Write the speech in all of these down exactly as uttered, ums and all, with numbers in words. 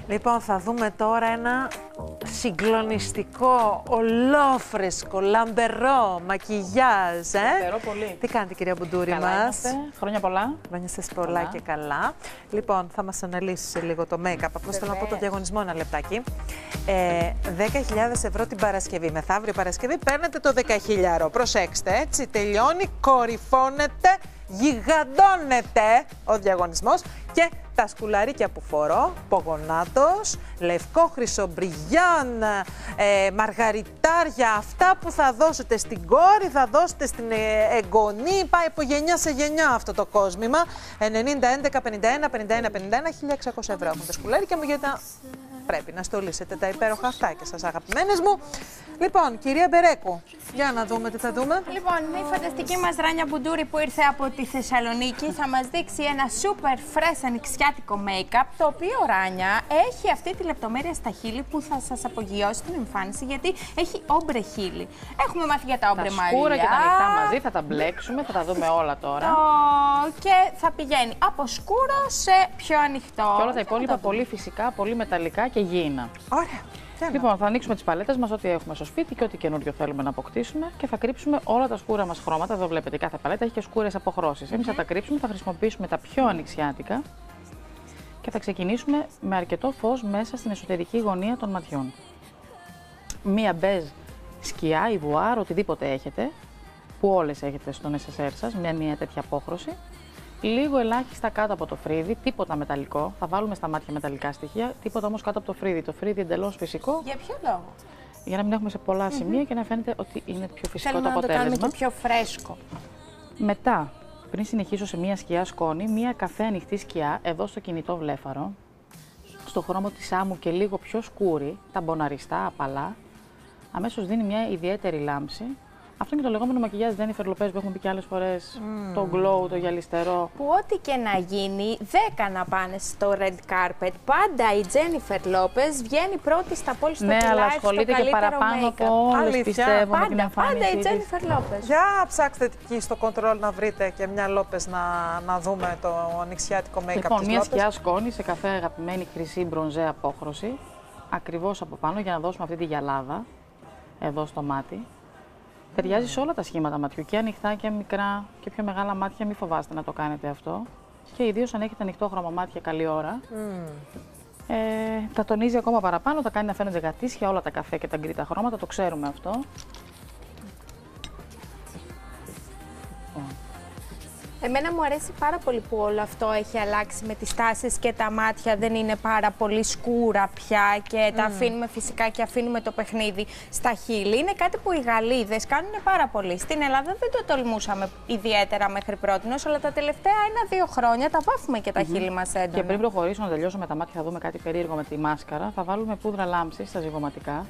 Λοιπόν, θα δούμε τώρα ένα συγκλονιστικό, ολόφρεσκο, λαμπερό μακιγιάζ. Ε? Λαμπερό πολύ. Τι κάνετε, κυρία Μπουντούρη καλά μας? Είμαστε. Χρόνια πολλά. Χρόνια σας πολλά καλά. Και καλά. Λοιπόν, θα μας αναλύσει σε λίγο το make-up. Απλώς θέλω να πω το διαγωνισμό ένα λεπτάκι. Ε, δέκα χιλιάδες ευρώ την Παρασκευή. Μεθαύριο Παρασκευή παίρνετε το δέκα χιλιάδες. Προσέξτε, έτσι τελειώνει, κορυφώνεται, γιγαντώνεται ο διαγωνισμός και τα σκουλαρίκια που φορώ, πογονάτος, λευκό χρυσομπριγιάν, ε, μαργαριτάρια, αυτά που θα δώσετε στην κόρη, θα δώσετε στην ε, εγγονή, πάει από γενιά σε γενιά αυτό το κόσμημα. ενενήντα, έντεκα, πενήντα ένα, πενήντα ένα, πενήντα ένα, χίλια εξακόσια ευρώ έχουν τα σκουλαρίκια μου, γιατί πρέπει να στολίσετε τα υπέροχα αυτά και σας, αγαπημένες μου. Λοιπόν, κυρία Μπερέκου, για να δούμε τι θα δούμε. Λοιπόν, η φανταστική μας Ράνια Μπουντούρη που ήρθε από τη Θεσσαλονίκη θα μας δείξει ένα super fresh ανοιξιάτικο make-up, το οποίο, Ράνια, έχει αυτή τη λεπτομέρεια στα χείλη που θα σας απογειώσει την εμφάνιση, γιατί έχει όμπρε χείλη. Έχουμε μάθει για τα όμπρε μαλλιά. Τα σκούρα και τα ανοιχτά μαζί, θα τα μπλέξουμε, θα τα δούμε όλα τώρα. Το... Και θα πηγαίνει από σκούρο σε πιο ανοιχτό. Και όλα τα υπόλοιπα πολύ φυσικά, πολύ μεταλλικά και γήινα. Ωραία. Λοιπόν, θα ανοίξουμε τις παλέτες μας, ό,τι έχουμε στο σπίτι και ό,τι καινούριο θέλουμε να αποκτήσουμε και θα κρύψουμε όλα τα σκούρα μας χρώματα. Εδώ βλέπετε, κάθε παλέτα έχει και σκούρες αποχρώσεις. Εμείς θα τα κρύψουμε, θα χρησιμοποιήσουμε τα πιο ανοιξιάτικα και θα ξεκινήσουμε με αρκετό φως μέσα στην εσωτερική γωνία των ματιών. Μία μπέζ σκιά ή βουάρ, οτιδήποτε έχετε, που όλες έχετε στον ες ες αρ σας, μια, μια τέτοια απόχρωση. Λίγο ελάχιστα κάτω από το φρύδι, τίποτα μεταλλικό. Θα βάλουμε στα μάτια μεταλλικά στοιχεία, τίποτα όμως κάτω από το φρύδι. Το φρύδι εντελώς φυσικό. Για ποιο λόγο? Για να μην έχουμε σε πολλά mm-hmm. σημεία και να φαίνεται ότι είναι πιο φυσικό. Θέλουμε το αποτέλεσμα. Να το κάνουμε και πιο φρέσκο. Μετά, πριν συνεχίσω σε μία σκιά σκόνη, μία καφέ ανοιχτή σκιά, εδώ στο κινητό βλέφαρο, στο χρώμο της άμμου και λίγο πιο σκούρη, τα μποναριστά, απαλά, αμέσως δίνει μια ιδιαίτερη λάμψη. Αυτό είναι το λεγόμενο μακιγιάζ Jennifer Lopez που έχουμε πει και άλλες φορές, mm. το glow, το γυαλιστερό. Που ό,τι και να γίνει, δέκα να πάνε στο red carpet. Πάντα η Jennifer Lopez βγαίνει πρώτη στα πόλη στο ναι, live, αλλά ασχολείται και παραπάνω από όλες, πιστεύω, πάντα, με την εμφάνιση πάντα η της. Jennifer Lopez. Για ψάξτε εκεί στο control να βρείτε και μια Lopez να, να δούμε το ανοιξιάτικο make-up λοιπόν, της μια Lopez. σκιά σκόνη σε καφέ αγαπημένη χρυσή μπρονζέ απόχρωση, ακριβώς από πάνω για να δώσουμε αυτή τη γυαλάδα, εδώ στο μάτι. Ταιριάζει σε όλα τα σχήματα ματιού, και ανοιχτά και μικρά και πιο μεγάλα μάτια, μην φοβάστε να το κάνετε αυτό. Και ιδίως αν έχετε ανοιχτό χρώμα μάτια καλή ώρα. Mm. Ε, τα τονίζει ακόμα παραπάνω, τα κάνει να φαίνονται γατήσια όλα τα καφέ και τα γκρίτα χρώματα, το ξέρουμε αυτό. Εμένα μου αρέσει πάρα πολύ που όλο αυτό έχει αλλάξει με τις τάσεις και τα μάτια δεν είναι πάρα πολύ σκούρα πια και mm. τα αφήνουμε φυσικά και αφήνουμε το παιχνίδι στα χείλη. Είναι κάτι που οι Γαλλίδες κάνουν πάρα πολύ. Στην Ελλάδα δεν το τολμούσαμε ιδιαίτερα μέχρι πρότινος, αλλά τα τελευταία ένα-δύο χρόνια τα βάφουμε και τα mm-hmm. χείλη μας έντονα. Και πριν προχωρήσω να τελειώσω με τα μάτια, θα δούμε κάτι περίεργο με τη μάσκαρα. Θα βάλουμε πούδρα λάμψης στα ζυγωματικά.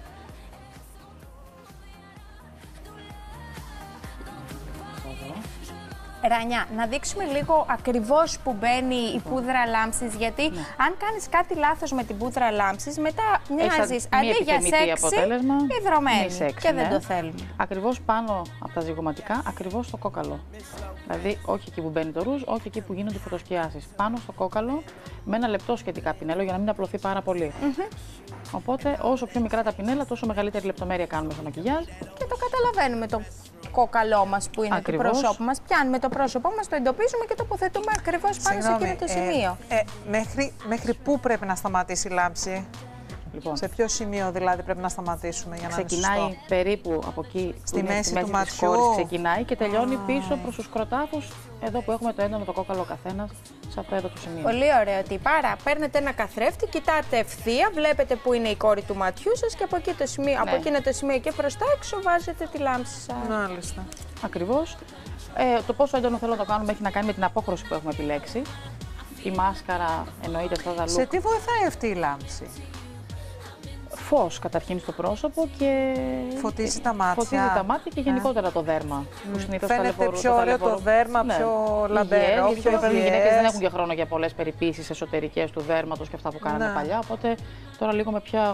Ρανιά, να δείξουμε λίγο ακριβώς που μπαίνει η πούδρα λάμψης, γιατί ναι. αν κάνεις κάτι λάθος με την πούδρα λάμψης, μετά μοιάζεις αντί για σεξι, υδρωμένη και ναι. δεν το θέλουμε. Ακριβώς πάνω από τα ζυγωματικά, ακριβώς στο κόκαλο. Δηλαδή, όχι εκεί που μπαίνει το ρούζ, όχι εκεί που γίνονται οι φωτοσκιάσεις. Πάνω στο κόκαλο, με ένα λεπτό σχετικά πινέλο για να μην απλωθεί πάρα πολύ. Mm-hmm. Οπότε, όσο πιο μικρά τα πινέλα, τόσο μεγαλύτερη λεπτομέρεια κάνουμε στο μακιγιάζ. Και το καταλαβαίνουμε το κόκαλό μας που είναι ακριβώς. Το πρόσωπο μας. Πιάνουμε το πρόσωπό μας, το εντοπίζουμε και τοποθετούμε ακριβώς πάνω σε εκείνο το σημείο. Ε, ε, μέχρι, μέχρι πού πρέπει να σταματήσει η λάμψη? Λοιπόν. Σε ποιο σημείο δηλαδή πρέπει να σταματήσουμε για να ξεκινάει είναι σωστό? Περίπου από εκεί στη μέση, στη μέση του ματιού ξεκινάει και τελειώνει ah. πίσω προς τους κροτάφους, εδώ που έχουμε το έντονο το κόκαλο ο καθένας, σε αυτό εδώ το σημείο. Πολύ ωραίο τυπάρα. Παίρνετε ένα καθρέφτη, κοιτάτε ευθεία, βλέπετε που είναι η κόρη του ματιού σας και από, εκεί το σημείο, ναι. από εκείνο το σημείο και προς τα έξω βάζετε τη λάμψη σας. Μάλιστα. Ακριβώς. Ε, το πόσο έντονο θέλω να το κάνουμε έχει να κάνει με την απόχρωση που έχουμε επιλέξει. Η μάσκαρα εννοείται αυτά τα look. Σε τι βοηθάει αυτή η λάμψη? Φως καταρχήν στο πρόσωπο και φωτίζει τα μάτια, φωτίζει τα μάτια και γενικότερα το δέρμα. Mm. Που συνήθως φαίνεται ταλαιπωρού, πιο το ωραίο το δέρμα, ναι. πιο λαμπερό, πιο υγιές. Οι γυναίκες δεν έχουν και χρόνο για πολλές περιποίησεις εσωτερικές του δέρματος και αυτά που κάναμε ναι. παλιά, οπότε τώρα λίγο με πιο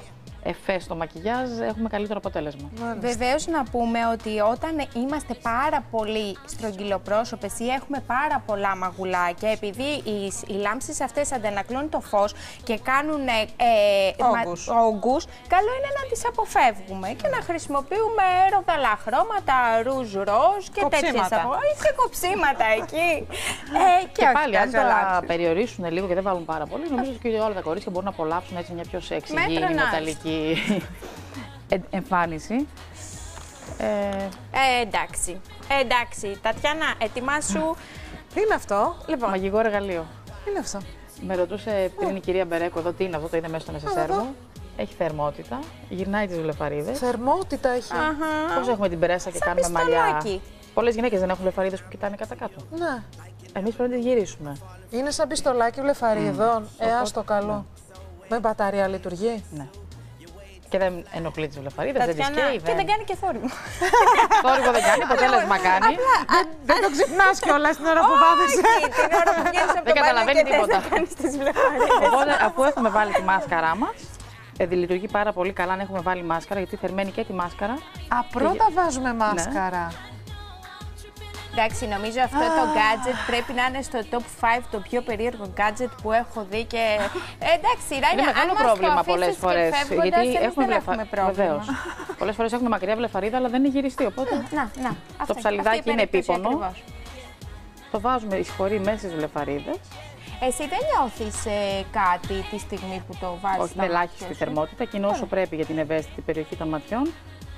εφέ στο μακιγιάζ έχουμε καλύτερο αποτέλεσμα. Βεβαίως να πούμε ότι όταν είμαστε πάρα πολύ στρογγυλοπρόσωπες ή έχουμε πάρα πολλά μαγουλάκια, επειδή οι, οι λάμψεις αυτές αντανακλώνουν το φως και κάνουν ε, όγκους. μα, όγκους, καλό είναι να τις αποφεύγουμε και να χρησιμοποιούμε ροδαλά χρώματα, ρούζ, ροζ και τέτοιες απο... και κοψίματα εκεί. ε, και και όχι πάλι, αν τα λάμψεις. περιορίσουν λίγο και δεν βάλουν πάρα πολύ, νομίζω ότι όλα τα κορίτσια μπορούν να απολαύσουν έτσι μια πιο σεξι, γήινη, μεταλλική εμφάνιση. Ε, ε, εντάξει. Ε, εντάξει. Τατιάνα, ετοιμάσου. Τι είναι αυτό? Λοιπόν, μαγικό εργαλείο. Τι είναι αυτό? Με ρωτούσε πριν η κυρία Μπερέκο εδώ τι είναι αυτό, το είδε μέσα στο νεσεσέρ μου. Έχει θερμότητα, γυρνάει τις βλεφαρίδες. Θερμότητα έχει. Πώς έχουμε την πρέσα και σαν κάνουμε πιστολάκι. μαλλιά. Πολλές γυναίκες δεν έχουν βλεφαρίδες που κοιτάνε κατά κάτω. Ναι. Εμείς πρέπει να τις γυρίσουμε. Είναι σαν πιστολάκι βλεφαρίδων. Mm. Ε, ας το καλό. Ναι. Με μπαταρία λειτουργεί. Ναι. Και δεν ενοχλεί τις βλεφαρίδες, δεν τις καίει. Και δεν κάνει και θόρυβο. Θόρυβο δεν κάνει, αποτέλεσμα κάνει. Δεν το ξυπνάς κιόλας την ώρα που βάδεσαι. Την ώρα που βγαίνεις από το μπάνιο και θες να κάνεις τις βλεφαρίδες. Οπότε, αφού έχουμε βάλει τη μάσκαρά μας, δηλαδή λειτουργεί πάρα πολύ καλά αν έχουμε βάλει μάσκαρα, γιατί θερμαίνει και τη μάσκαρα. Α, πρώτα βάζουμε μάσκαρα. Εντάξει, νομίζω αυτό ah. το gadget πρέπει να είναι στο top πέντε το πιο περίεργο gadget που έχω δει και... Ε, εντάξει, Ράνια, είναι μεγάλο πρόβλημα πολλές φορές, γιατί έχουμε βλεφαρίδα. Βεβαίως. Πολλές φορές έχουμε μακριά βλεφαρίδα, αλλά δεν είναι γυριστή, οπότε να, να, το αυτή, ψαλιδάκι αυτή είναι επίπονο. Ακριβώς. Το βάζουμε εισχωρεί μέσα στις βλεφαρίδες. Εσύ δεν νιώθεις ε, κάτι τη στιγμή που το βάζεις? Όχι, με ελάχιστη θερμότητα και είναι όσο πρέπει για την ευαίσθητη περιοχή των ματιών.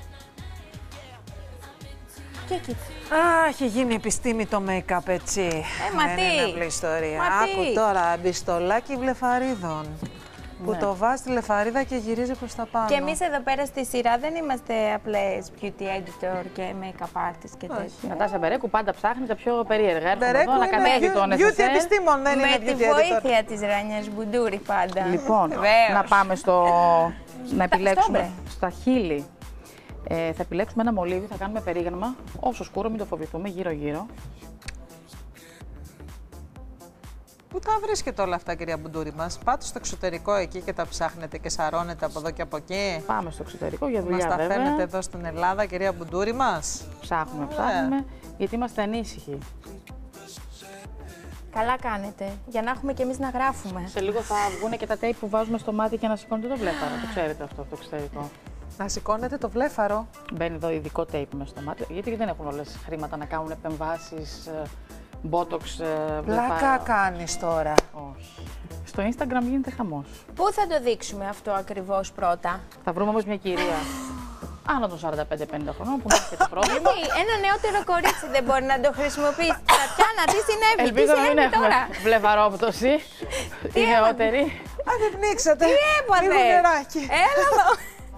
Και κοίτα. Α, έχει γίνει επιστήμη το make-up, έτσι. Ε, μα δεν τι. είναι απλή ιστορία. Μα Άκου τι. τώρα, μπιστολάκι βλεφαρίδων. Που Ναι. το βάζει τη λεφαρίδα και γυρίζει προς τα πάνω. Και εμείς εδώ πέρα στη σειρά δεν είμαστε απλές beauty editor και make-up artist και τέτοια. Η Νατάσα Μπερέκου πάντα ψάχνει τα πιο περίεργα. Έρχομαι Μπερέκου εδώ να είναι κατέβει beauty- το beauty νεσεσέρ. επιστήμον, δεν είναι Με τη beauty editor. βοήθεια της Ράνιας Μπουντούρη πάντα. Λοιπόν, Βεβαίως. να πάμε στο... να επιλέξουμε στόμπρε. στα χείλη. Ε, θα επιλέξουμε ένα μολύβι, θα κάνουμε περίγραμμα, όσο σκούρο, μην το φοβηθούμε, γύρω-γύρω. Πού τα βρίσκετε όλα αυτά, κυρία Μπουντούρη μας? Πάτε στο εξωτερικό εκεί και τα ψάχνετε και σαρώνετε από εδώ και από εκεί. Πάμε στο εξωτερικό για Μας δουλειά τα βέβαια. φέρνετε εδώ στην Ελλάδα, κυρία Μπουντούρη μας. Ψάχνουμε, ψάχνουμε, γιατί είμαστε ανήσυχοι. Καλά κάνετε, για να έχουμε κι εμείς να γράφουμε. Σε λίγο θα βγουν και τα τέιπ που βάζουμε στο μάτι και να σηκώνετε το βλέφαρο. Το ξέρετε αυτό από το εξωτερικό. Να σηκώνετε το βλέφαρο. Μπαίνει εδώ ειδικό τέιπ μέσα στο μάτι, γιατί δεν έχουν όλες χρήματα να κάνουν επεμβάσεις, μπότοξ, Πλάκα βλεφάρο. κάνεις τώρα. Όχι. Στο Instagram γίνεται χαμός. Πού θα το δείξουμε αυτό ακριβώς πρώτα? Θα βρούμε όμως μια κυρία άνω των σαράντα πέντε πενήντα χρονών που να έχει το πρόβλημα. Γιατί ένα νεότερο κορίτσι δεν μπορεί να το χρησιμοποιήσει. Τατιάνα, τι συνέβη, τι Ελπίζω να μην συνέβη έχουμε τώρα? βλεφαρόπτωση. Η νεότερη. Α, δεν πνίξατε. Τι έπαθε? Λίγο νεράκι. Έλα εδώ.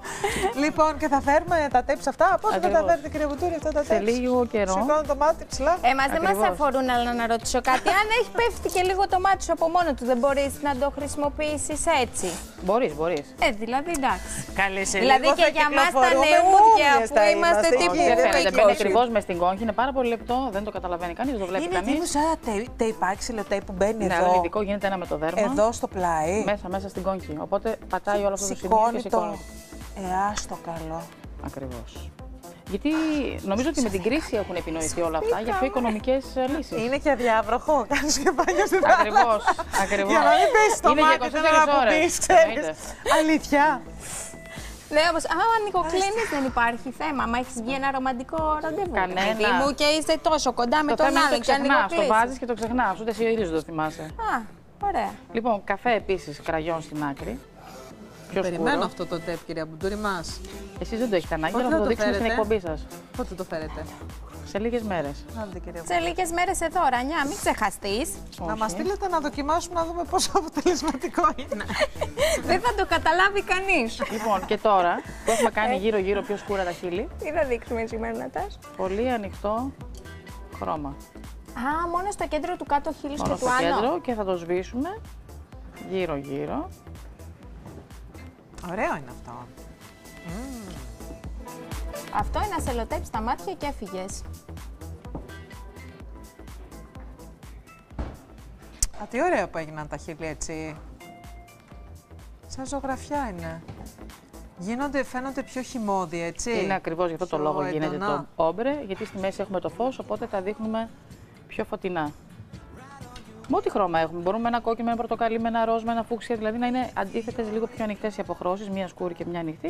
Λοιπόν, και θα φέρουμε τα tapes αυτά. Πώς Ακριβώς. μεταφέρετε, κύριε Μπουτούρη, αυτά τα tapes? Σε λίγο καιρό. Σηκώνω το μάτι ψηλά. Εμάς δεν μας Ακριβώς. αφορούν, αλλά να ρωτήσω κάτι. Αν έχει πέφτει και λίγο το μάτι σου από μόνο του, δεν μπορείς να το χρησιμοποιήσεις έτσι? Μπορείς, μπορείς. Ε, δηλαδή εντάξει. Καλή σε Δηλαδή λίγο και θα για μας τα κυκλοφορούμε νεούδια μούδιες που θα είμαστε τύπου εκεί, Δεν δεν φαίνεται, θα μπαίνει κυκλοφορεί. ακριβώ με στην κόγχη, είναι πάρα πολύ λεπτό, δεν το καταλαβαίνει κανείς, δεν το βλέπει Είναι κανείς. τύπου σαν τεϊπάκι, ξυλοτέιπ που μπαίνει Ναι, αλλά είναι εδώ. ειδικό, γίνεται ένα με το δέρμα. Εδώ στο πλάι. Μέσα, μέσα στην κόγχη. Οπότε πατάει όλο αυτό το σημείο Σηκώνει και το. σηκώνει. Ε, άστο καλό. Ακριβώς. Γιατί νομίζω ότι με την κρίση έχουν επινοηθεί όλα αυτά για πιο οικονομικές λύσεις. Είναι και αδιάβροχο. Κάνει και πάγιο στην Ακριβώς, ακριβώς. Για να μην πέσει το Είναι για μάτι, την είκοσι ώρα που ώρες. πεις, ξέρεις. Εννοείται. Αλήθεια. Ναι, όμως άμα νοικοκλίνεις δεν υπάρχει θέμα. Μα έχεις βγει ένα ρομαντικό ραντεβού. Κανένα. παιδί μου, και είστε τόσο κοντά με Το τον θέμα είναι άλλον το και αν ξεχνάς, το νοικοκλείσεις. βάζεις και το ξεχνάς, ούτε εσύ ο ίδιος δεν το θυμάσαι. Α, ωραία. Λοιπόν, καφέ επίσης, κραγιόν στην άκρη. Πιο Περιμένω σκούρο. αυτό το τεπ, κυρία Μπουτούρη μας. Εσείς δεν το έχετε ανάγκη, Πότε αλλά θα θα το το δείξουμε στην φέρετε? εκπομπή σας. Πότε το φέρετε? Σε λίγες μέρες. Άντε, κυρία Σε λίγες μέρες εδώ, Ρανιά, μην ξεχαστείς. Να μας στείλετε να δοκιμάσουμε να δούμε πόσο αποτελεσματικό είναι. Δεν θα το καταλάβει κανείς. Λοιπόν, και τώρα που έχουμε κάνει γύρω-γύρω πιο σκούρα τα χείλη, Τι θα δείξουμε σήμερα, Νατάς? πολύ ανοιχτό χρώμα. Α, μόνο στο κέντρο του κάτω χείλους Μόνο και στο του άνω. κέντρο και θα το σβήσουμε γύρω-γύρω. Ωραίο είναι αυτό. Αυτό είναι να σελοτέψεις τα μάτια και έφυγες. Α, τι ωραία που έγιναν τα χείλη έτσι. Σαν ζωγραφιά είναι. Γίνονται, φαίνονται πιο χυμώδια, έτσι. Είναι ακριβώς γι' αυτό το Πιο λόγο γίνεται έντονα. το όμπρε, γιατί στη μέση έχουμε το φως, οπότε τα δείχνουμε πιο φωτεινά. Με ό,τι χρώμα έχουμε. Μπορούμε με ένα κόκκινο, με ένα πορτοκαλί, με ένα ροζ, με ένα φούξια, δηλαδή να είναι αντίθετες, λίγο πιο ανοιχτές οι αποχρώσεις, μία σκούρη και μία ανοιχτή.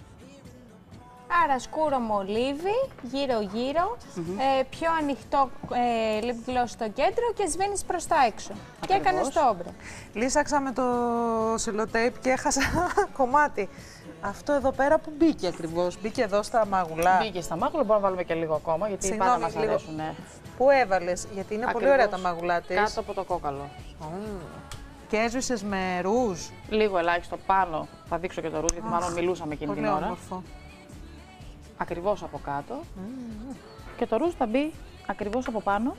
Άρα σκούρο μολύβι, γύρω-γύρω, ε, πιο ανοιχτό ε, lip gloss στο κέντρο και σβήνεις προς τα έξω. Ακριβώς. Και έκανες το όμπρε. Λύσαξα με το σελοτέιπ και έχασα κομμάτι. Αυτό εδώ πέρα που μπήκε ακριβώς, μπήκε εδώ στα μάγουλα. Μπήκε στα μάγουλα, μπορούμε να βάλουμε και λίγο ακόμα, γιατί Συγγνώμη, πάντα μας λίγο. αρέσουν. Πού έβαλες, γιατί είναι πολύ ωραία τα μάγουλά της. Κάτω από το κόκαλο. Mm. Και έζησες με ρούζ. Λίγο ελάχιστο πάνω, θα δείξω και το ρούζ, γιατί Αχ, μάλλον μιλούσαμε εκείνη πολύ την ώρα. όμορφο. Ακριβώς από κάτω. Mm. Και το ρούζ θα μπει ακριβώς από πάνω.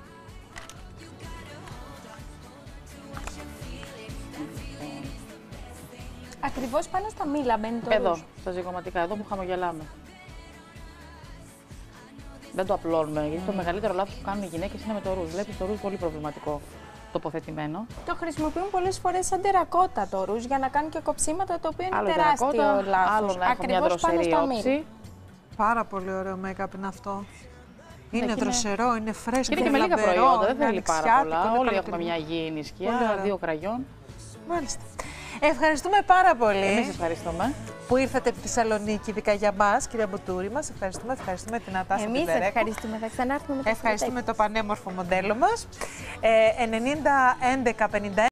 Ακριβώς πάνω στα μήλα μπαίνει το Εδώ, ρούζ. στα ζυγωματικά, εδώ που χαμογελάμε. Δεν το απλώνουμε, γιατί mm. το μεγαλύτερο λάθος που κάνουν οι γυναίκες είναι με το ρούζ. Βλέπεις το ρούζ πολύ προβληματικό τοποθετημένο. Το χρησιμοποιούν πολλές φορές σαν τερακότα το ρούζ για να κάνουν και κοψίματα, το οποίο είναι Άλλο τεράστιο τερακότα, λάθος. άλλο να έχω μια Ακριβώς πάνω δροσερή στα μήλα. όψη. Πάρα πολύ ωραίο make-up είναι αυτό. Είναι είναι- δροσερό, είναι φρέσκο, Και είναι και με λίγα λαμπερό, προϊόντα, δεν είναι θέλει πάρα ανοιξιάτικο, πολλά. είναι Όλοι καλοκαιρινό. έχουμε μια υγιεινή σκιά, Πολύ ωραία. δύο κραγιόν. Μάλιστα. Ευχαριστούμε πάρα πολύ Εμείς ευχαριστούμε. που ήρθατε από τη Θεσσαλονίκη, ειδικά για μας, κυρία Μπουτούρη μας. Ευχαριστούμε, ευχαριστούμε την Ατάσα Εμείς την Τερέκο. ευχαριστούμε, θα ξανάρθουμε με τα Ευχαριστούμε το πανέμορφο μοντέλο μας. Ε, ενενήντα έντεκα πενήντα